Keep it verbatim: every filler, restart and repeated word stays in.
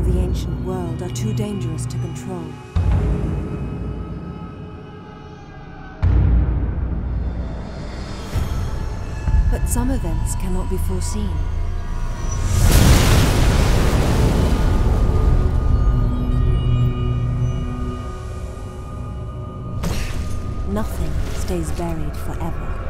of the ancient world are too dangerous to control. But some events cannot be foreseen. Nothing stays buried forever.